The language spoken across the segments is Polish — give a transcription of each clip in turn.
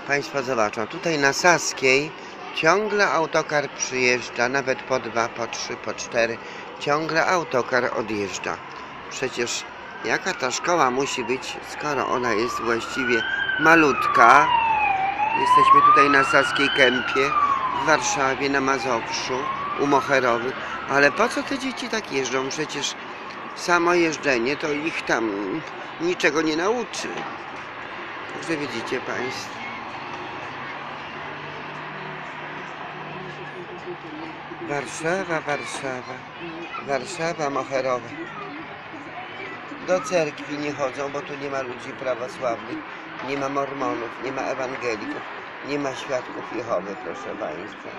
Państwo zobaczą, tutaj na Saskiej ciągle autokar przyjeżdża, nawet po 2, po 3, po 4. Ciągle autokar odjeżdża. Przecież jaka ta szkoła musi być, skoro ona jest właściwie malutka. Jesteśmy tutaj na Saskiej Kępie, w Warszawie, na Mazowszu, u Moherowych. Ale po co te dzieci tak jeżdżą? Przecież samo jeżdżenie to ich tam niczego nie nauczy. Także widzicie Państwo. Warszawa, Warszawa, Warszawa Moherowa. Do cerkwi nie chodzą, bo tu nie ma ludzi prawosławnych, nie ma mormonów, nie ma ewangelików, nie ma świadków Jehowy, proszę Państwa.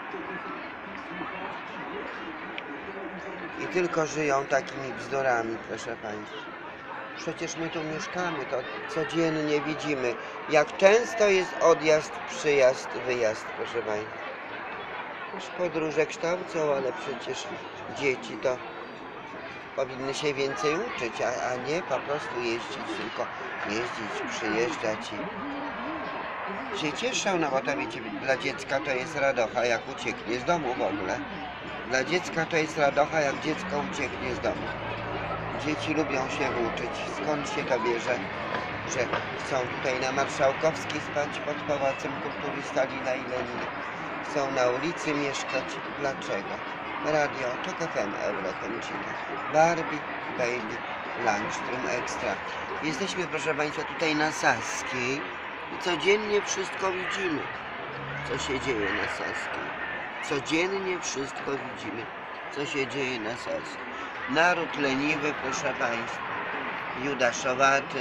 I tylko żyją takimi bzdurami, proszę Państwa. Przecież my tu mieszkamy, to codziennie widzimy, jak często jest odjazd, przyjazd, wyjazd, proszę Państwa. Już podróże kształcą, ale przecież dzieci to powinny się więcej uczyć, a nie po prostu jeździć, tylko jeździć, przyjeżdżać i się cieszą, no bo to wiecie, dla dziecka to jest radocha, jak ucieknie z domu w ogóle. Dla dziecka to jest radocha, jak dziecko ucieknie z domu. Dzieci lubią się uczyć. Skąd się to bierze, że chcą tutaj na Marszałkowskiej spać pod Pałacem Kultury Stalina i Lenina? Chcą na ulicy mieszkać. Dlaczego? Radio, TOK FM, Eurokoncina, Barbie, Baby, Lunchroom Extra. Jesteśmy, proszę Państwa, tutaj na Saskiej i codziennie wszystko widzimy, co się dzieje na Saskiej. Codziennie wszystko widzimy, co się dzieje na Saskiej. Naród leniwy, proszę Państwa, judaszowaty.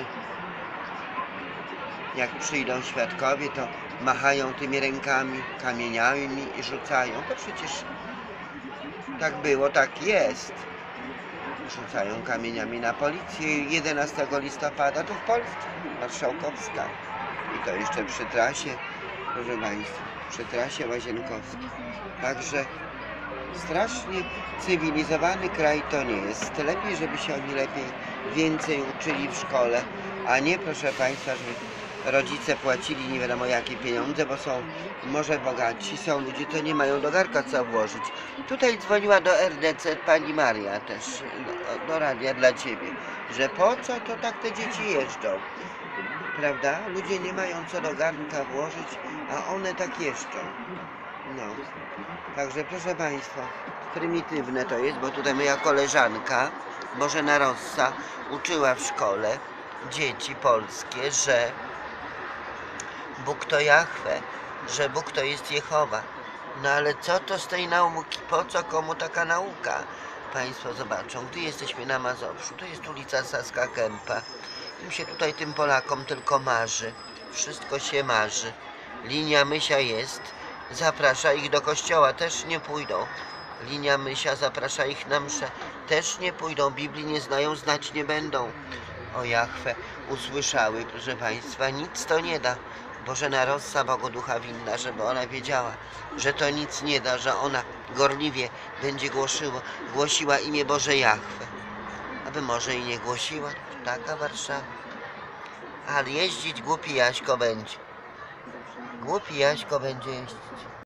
Jak przyjdą świadkowie, to machają tymi rękami, kamieniami i rzucają. To przecież tak było, tak jest. Rzucają kamieniami na policję 11 listopada, tu w Polsce, Marszałkowska. I to jeszcze przy trasie, proszę Państwa, przy trasie łazienkowskiej. Także strasznie cywilizowany kraj to nie jest. Lepiej, żeby się oni więcej uczyli w szkole, a nie, proszę Państwa, żeby rodzice płacili nie wiadomo jakie pieniądze, bo są może bogatsi, są ludzie, to nie mają do garka co włożyć. Tutaj dzwoniła do RDC pani Maria też, do radia dla Ciebie, że po co to tak te dzieci jeżdżą, prawda? Ludzie nie mają co do garnka włożyć, a one tak jeżdżą. No, także proszę Państwa, prymitywne to jest, bo tutaj moja koleżanka Bożena Rossa uczyła w szkole dzieci polskie, że Bóg to Jahwe, że Bóg to jest Jehowa. No ale co to z tej nauki? Po co komu taka nauka? Państwo zobaczą, gdy jesteśmy na Mazowszu, to jest ulica Saska Kępa. Im się tutaj tym Polakom tylko marzy. Wszystko się marzy. Linia Mysia jest. Zaprasza ich do kościoła, też nie pójdą. Linia Mysia zaprasza ich na mszę, też nie pójdą. Biblii nie znają, znać nie będą. O Jahwe usłyszały, proszę Państwa, nic to nie da. Bożena Rossa, Bogu Ducha winna, żeby ona wiedziała, że to nic nie da, że ona gorliwie będzie głosiła imię Boże Jahwe. Aby może i nie głosiła, taka Warszawa. Ale jeździć głupi Jaśko będzie. Głupi Jaśko będzie jeździć.